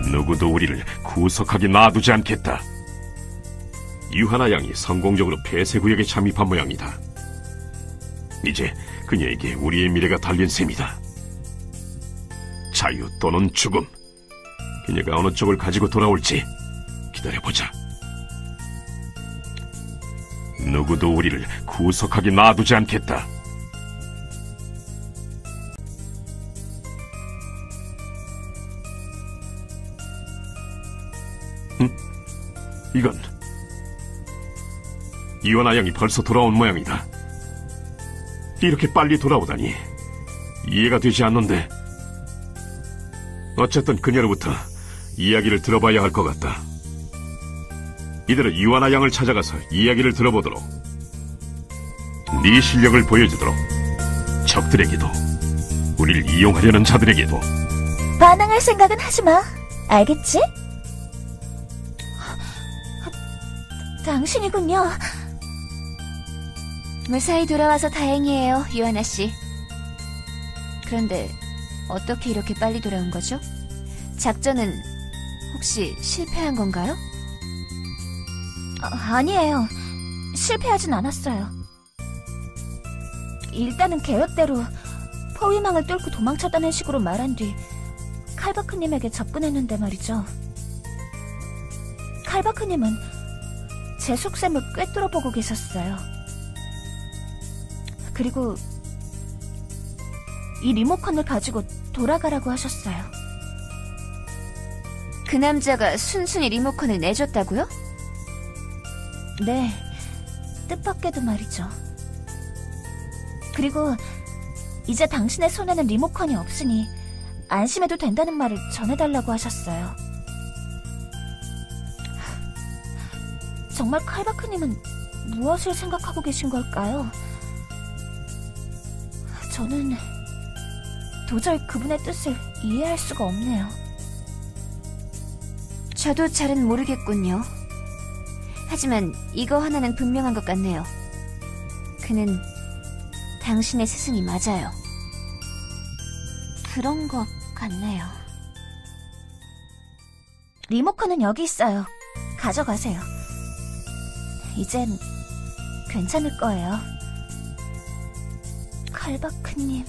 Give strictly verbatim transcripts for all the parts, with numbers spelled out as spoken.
누구도 우리를 구속하게 놔두지 않겠다. 유하나 양이 성공적으로 폐쇄구역에 잠입한 모양이다. 이제 그녀에게 우리의 미래가 달린 셈이다. 자유 또는 죽음. 그녀가 어느 쪽을 가지고 돌아올지 기다려보자. 누구도 우리를 구속하게 놔두지 않겠다. 응? 이건 유하나 양이 벌써 돌아온 모양이다. 이렇게 빨리 돌아오다니 이해가 되지 않는데. 어쨌든 그녀로부터 이야기를 들어봐야 할 것 같다. 이대로 유하나 양을 찾아가서 이야기를 들어보도록, 네 실력을 보여주도록, 적들에게도, 우리를 이용하려는 자들에게도. 반항할 생각은 하지 마. 알겠지? 당신이군요. 무사히 돌아와서 다행이에요, 유하나 씨. 그런데 어떻게 이렇게 빨리 돌아온 거죠? 작전은 혹시 실패한 건가요? 아, 아니에요. 실패하진 않았어요. 일단은 계획대로 포위망을 뚫고 도망쳤다는 식으로 말한 뒤 칼바크님에게 접근했는데 말이죠. 칼바크님은 제 속셈을 꿰뚫어보고 계셨어요. 그리고 이 리모컨을 가지고 돌아가라고 하셨어요. 그 남자가 순순히 리모컨을 내줬다고요? 네, 뜻밖에도 말이죠. 그리고 이제 당신의 손에는 리모컨이 없으니 안심해도 된다는 말을 전해달라고 하셨어요. 정말 칼바크님은 무엇을 생각하고 계신 걸까요? 저는 도저히 그분의 뜻을 이해할 수가 없네요. 저도 잘은 모르겠군요. 하지만 이거 하나는 분명한 것 같네요. 그는 당신의 스승이 맞아요. 그런 것 같네요. 리모컨은 여기 있어요. 가져가세요. 이젠 괜찮을 거예요. 칼바크님.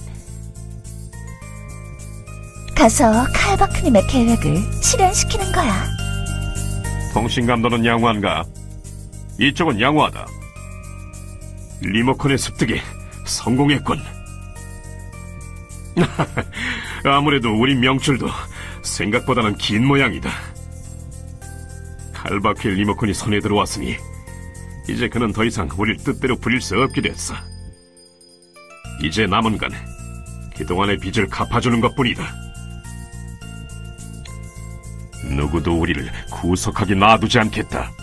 가서 칼바크님의 계획을 실현시키는 거야. 통신감도는 양호한가? 이쪽은 양호하다. 리모컨의 습득에 성공했군. 아무래도 우리 명줄도 생각보다는 긴 모양이다. 칼바크의 리모컨이 손에 들어왔으니 이제 그는 더 이상 우릴 뜻대로 부릴 수 없게 됐어. 이제 남은 건 그동안의 빚을 갚아주는 것뿐이다. 누구도 우리를 구속하게 놔두지 않겠다.